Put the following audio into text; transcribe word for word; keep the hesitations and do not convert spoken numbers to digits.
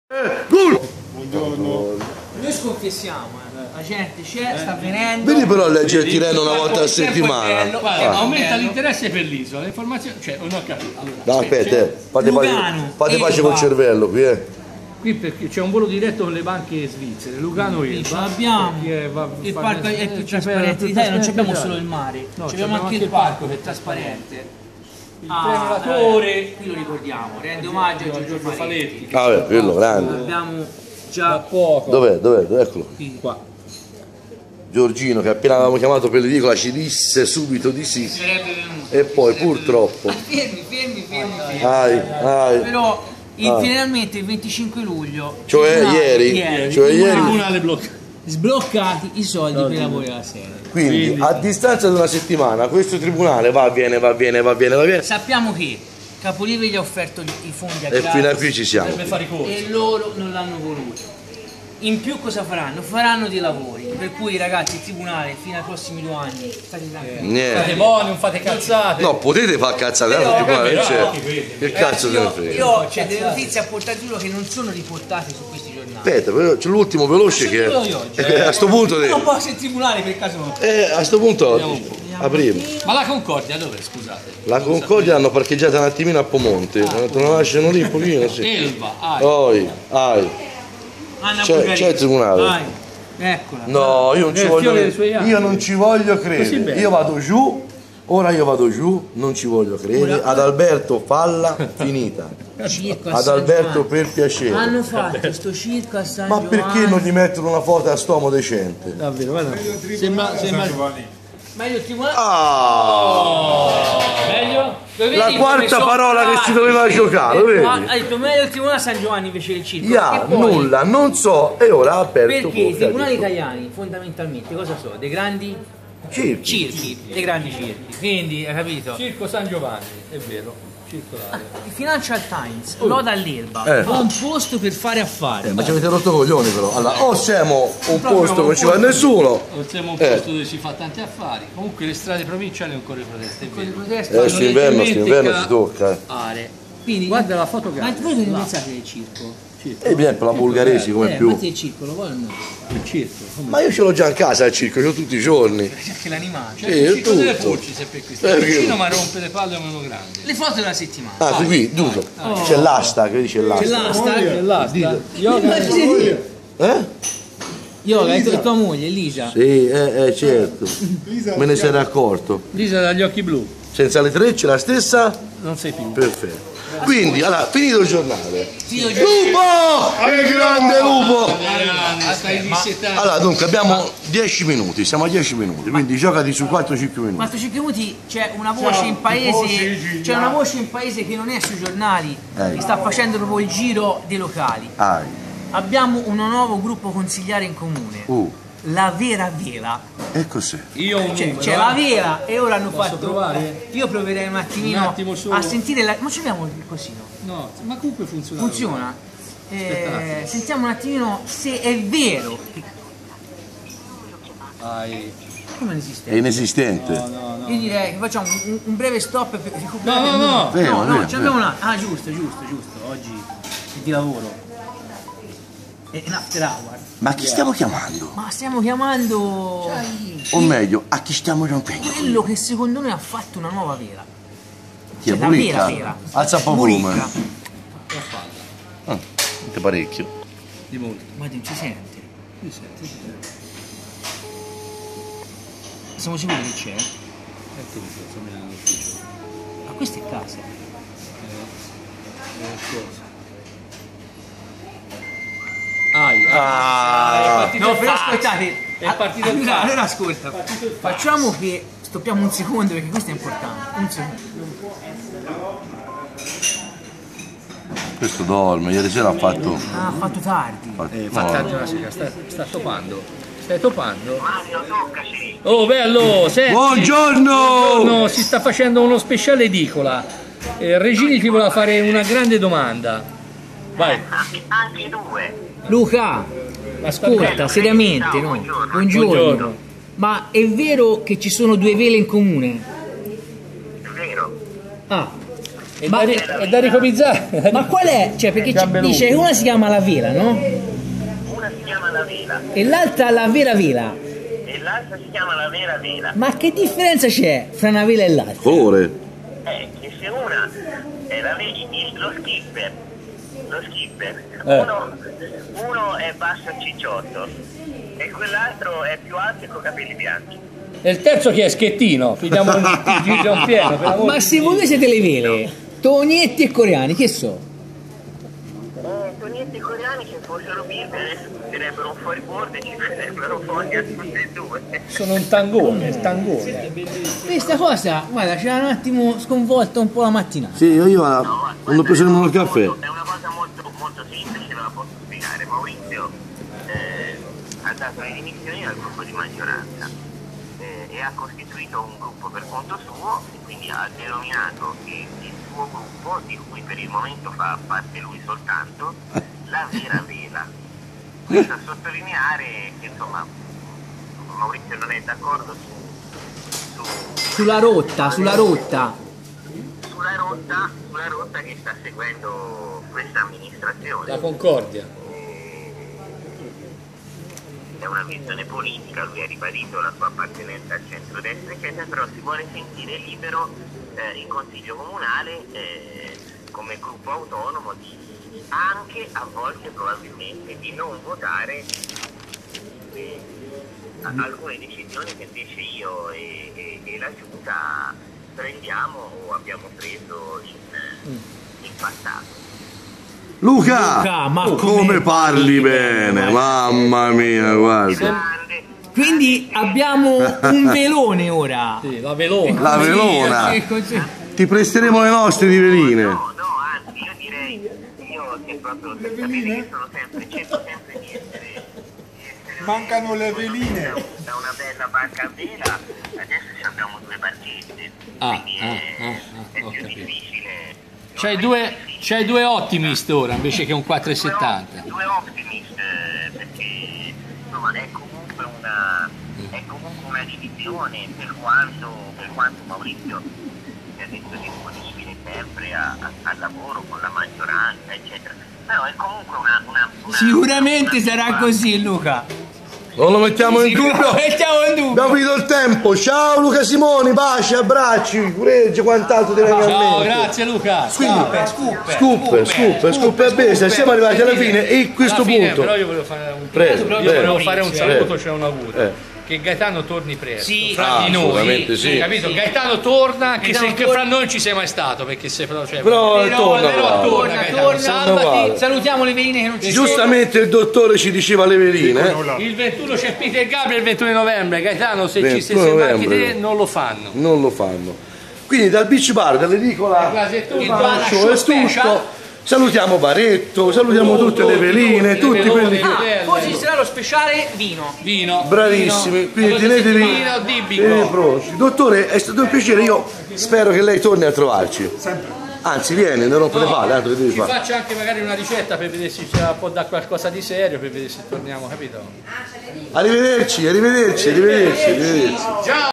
Eh, gol! Buongiorno. Noi sconfessiamo, eh. La gente c'è, sta venendo. Vedi però leggere il Tirreno una volta a settimana. Bello, guarda, aumenta l'interesse per l'isola, le informazioni, cioè, non ho capito. Allora, No, aspetta, eh, fate pace, fate pace col cervello qui, eh. Qui perché c'è un volo diretto con le banche svizzere, Lugano e Ce l'abbiamo, il parco è più trasparente d'Italia, non abbiamo solo il mare, no, abbiamo anche il parco che è trasparente. Il premolatore, eh, qui lo ricordiamo, rende omaggio a Giorgio Faletti. Ah, beh, quello grande. Abbiamo già poco. Dov'è? Dov'è? Eccolo. Qui. Qua. Giorgino, che appena avevamo chiamato per l'edicola ci disse subito di sì. E poi purtroppo. Fermi, fermi, fermi, fermi. Ai, ai. Però il, Ah. finalmente il venticinque luglio. Cioè tribunale, ieri, ieri, cioè ieri. Tribunale bloccato. Sbloccati i soldi per i lavori della sede. Quindi, Quindi. a distanza di una settimana, questo tribunale va, viene, va, viene, va, viene, va, viene. Sappiamo che Capolive gli ha offerto i fondi a E gratis fino a qui ci siamo. Deve fare i corsi. e loro non l'hanno voluto. In più cosa faranno? Faranno dei lavori, per cui ragazzi il tribunale fino ai prossimi due anni state tranquilli. Fate Niente. buoni, non fate cazzate. No, potete far cazzate, tanto il tribunale non c'è. Che cazzo te ne Io, frega? io ho cioè, delle notizie a portare giuro che non sono riportate su questi giornali. Aspetta, però c'è l'ultimo veloce che Sentilo io oggi. eh, a sto punto de- Non posso il tribunale per caso non. eh, a sto punto apriamo. Ma la Concordia dov'è, scusate? La Concordia l'hanno parcheggiata un attimino a Pomonte, te la lasciano lì un pochino, sì. Elva, ai. Poi, ai. Anna C'è, Bulgaria. c'è il tribunale. Vai, eccola. No, io non ci Nel voglio fiore dei suoi anni. io non ci voglio Così credere. bene. Io vado giù, ora io vado giù, non ci voglio credere. Ora- Ad Alberto Falla finita. Circo a Ad San Alberto Giovanni. per piacere. Hanno fatto sto circo a San Ma Giovanni. perché non gli mettono una foto a stomo decente? Davvero, guarda. Sembra, sembra... Meglio il tribunale. Ah! Meglio? Lo vedi La come quarta sono parola che bravi? si doveva giocare, lo vedi? Ha detto meglio il tribunale a San Giovanni invece del circo. Ya, E poi, nulla, non so, e ora ha aperto Perché i bocca, tribunali dico. italiani fondamentalmente cosa sono? Dei grandi Circhi. circhi, dei grandi circhi. Quindi, hai capito? Circo San Giovanni, è vero. Circolare. Il Financial Times loda all'Elba, Eh. buon posto per fare affari. Eh, ma ci avete rotto coglioni però. Allora, o siamo un posto che non ci va nessuno. Non siamo un Eh. posto dove si fa tanti affari. Comunque le strade provinciali ancora proteste, è Con le vero. proteste Eh, fanno sto inverno, sto leggermente inverno ca- si tocca. eh. aree. Quindi, Guarda la foto ma grande. voi che ne pensate del circo? Circo. E per esempio la bulgaresi come eh, più. infatti il circo lo vogliono. Il circo. Come? Ma io ce l'ho già in casa il circo, ce l'ho tutti i giorni. C'è anche l'animale. Cioè, Sì, il è circo delle tutto. pulci se per questo. Eh, Il vicino io- ma rompe le palle a meno grande. Le foto della settimana. Ah, qui, qui, giusto. C'è l'asta, che dice C'è l'asta. l'asta. L'asta. Yoga. Eh? Yoga, è tua moglie, Elisa. Sì, eh, eh, certo. Me ne sei accorto. Lisa dagli occhi blu. Senza le trecce la stessa? Non sei più. Perfetto. Quindi, allora, finito il giornale. Sì, io- Lupo! Che grande lupo! Stai dissettando. Allora, dunque, abbiamo dieci minuti, siamo a dieci minuti, quindi giocati su quattro cinque minuti. quattro cinque minuti c'è una voce in paese, c'è una voce in paese che non è sui giornali, Eh. che sta facendo proprio il giro dei locali. Ah, Abbiamo un nuovo gruppo consigliare in comune, uh, la Vera Vela. e cos'è? Io ho un C'è, numero, c'è eh. la Vera e ora hanno Posso fatto. provare? Io proverei un attimino Un attimo solo. a sentire la. Ma ci abbiamo il cosino. No, ma comunque funziona. Funziona. Eh, sentiamo un attimino se è vero. che- Ai. Come È esiste? inesistente. No, no, no. Io direi che facciamo un, un breve stop per recuperare. No, no, il no. numero. Vero, no, no, vero, ci abbiamo una. Ah, giusto, giusto, giusto. Oggi è di lavoro. È un after hour. Ma chi stiamo chiamando? Ma stiamo chiamando O meglio, a chi stiamo rompendo? quello che secondo noi ha fatto una nuova vera. Chi è Cioè, la vera Buricca? vera. Alza un po' Buricca. volume. La palla. Ah, sente parecchio. Di molto. Ma non ci sente. Mi senti? Sì, sì. Siamo sicuri che c'è? E che mi sto nell'ufficio. Ma questa è casa. Eh, cosa? Ai, ai. Ah, È partito No, il però fax. ascoltate. È partito il allora, fax. allora ascolta. Facciamo che stoppiamo un secondo perché questo è importante. Un secondo. questo dorme, ieri sera ha fatto... Ah, ha fatto tardi. Eh, no, fa tardi una sera, sta, sta topando. Stai topando? Oh bello, senti. Buongiorno! No, si sta facendo uno speciale edicola. Eh, Regini ti voleva fare una grande domanda. Vai. Anche, anche due. Luca, ascolta, seriamente, no? Buongiorno. Buongiorno. Buongiorno. Ma è vero che ci sono due vele in comune? È vero. Ah, È da, ri- è da ricominciare. Ma qual è? Cioè, perché ci dice che una si chiama la vela, no? Una si chiama la vela E l'altra la vera vela. e l'altra si chiama la vera vela. Ma che differenza c'è fra una vela e l'altra? Colore. Eh, che se una è la ve- il- lo skipper, lo skipper, Eh. uno, uno è basso cicciotto e quell'altro è più alto e con capelli bianchi. E il terzo chi è? Schettino. Fidiamo un giro un pieno. per amor Ma di se Dio. voi siete le vele, Tonietti e coreani, che so? Eh, Tonietti coreani che fossero birbe adesso direbbero un fuori bordo e ci prenderebbero fuori a tutte e due. Sono un tangone, il tangone. Questa cosa, guarda, ci ha un attimo sconvolta un po' la mattinata. Sì, io, io ah, No, quando ho preso il guarda, caffè. È una cosa molto, molto semplice, ve la posso spiegare. Maurizio eh, ha dato le dimissioni al gruppo di maggioranza eh, e ha costituito un gruppo per conto suo e quindi ha denominato il, il suo gruppo, di cui per il momento fa parte lui soltanto, la vera vela. Questo a sottolineare che insomma Maurizio non è d'accordo su, su Sulla rotta, sulla rotta. sulla rotta, sulla rotta che sta seguendo questa amministrazione. La Concordia. È una questione politica, lui ha ribadito la sua appartenenza al centrodestra, eccetera, però si vuole sentire libero eh, in consiglio comunale eh, come gruppo autonomo di anche a volte probabilmente di non votare eh, a- alcune decisioni che invece io e, e- e la giunta prendiamo o abbiamo preso in, in passato. Luca, Luca, ma come come- parli bene, mamma mia, guarda. Grande, Quindi abbiamo un velone ora. Sì, la velona. La velona. Sì, così. Ti presteremo le nostre di veline. no, no, anzi io direi, io se proprio sapete che sono sempre, cerco sempre di essere, di essere Mancano le veline. da, da una bella barca a vela, adesso ci abbiamo due barchette, Ah, quindi ah, è, ah, ah, è ho più capito. difficile. C'hai due, c'hai due Optimist ora invece che un quattro e Due settanta. op- Due optimist, eh, perché insomma è comunque una, è comunque una divisione per quanto, per quanto Maurizio sia detto disponibile sempre a- a- al lavoro con la maggioranza, eccetera. Però è comunque una... una, una Sicuramente una sarà piccola- così, Luca. Non lo mettiamo in dubbio. Sicuramente mettiamo in dubbio. Abbiamo finito il tempo. Ciao Luca Simoni, baci, abbracci, cureggi, quant'altro ti venga a Ciao, mente. grazie Luca. Scooper, Scooper, Scooper, Scooper, Scooper Besa, siamo arrivati alla fine e a questo Alla fine, punto. però io volevo fare un, Prego, io prego. volevo fare un saluto, Prego. cioè un augurio. Eh. Che Gaetano torni presto, Sì. fra Ah, di noi. assolutamente sì. Capito? Gaetano torna, anche Gaetano se che torna. fra noi non ci sei mai stato, perché se però, cioè, Però Però, torna, però guarda. torna, Gaetano, torna. salvati. Guarda. Salutiamo le veline che non ci Giustamente il dottore ci diceva le veline. eh. il ventuno c'è Peter Gabriel, il ventuno novembre. Gaetano, se ci se, ventuno se manchi novembre. te non lo fanno. Non lo fanno. Quindi dal beach bar, dall'edicola, quasi è tutto. il Il bar bar show show è special. tutto. Salutiamo Baretto, salutiamo Tutti, tutte le tutti, veline, tutti, tutti le quelli velone, che... le Ah, poi ci sarà lo speciale vino. Vino. Bravissimi, Vino. quindi Allora, tenetevi Vino Dibico. eh, pronti. Dottore, è stato un piacere, io spero che lei torni a trovarci. Anzi, vieni, non rompere le palle, altro che devi Ci fare. faccia anche magari una ricetta per vedere se ci può dare qualcosa di serio, per vedere se torniamo, capito? Arrivederci, arrivederci, arrivederci, arrivederci. Ciao!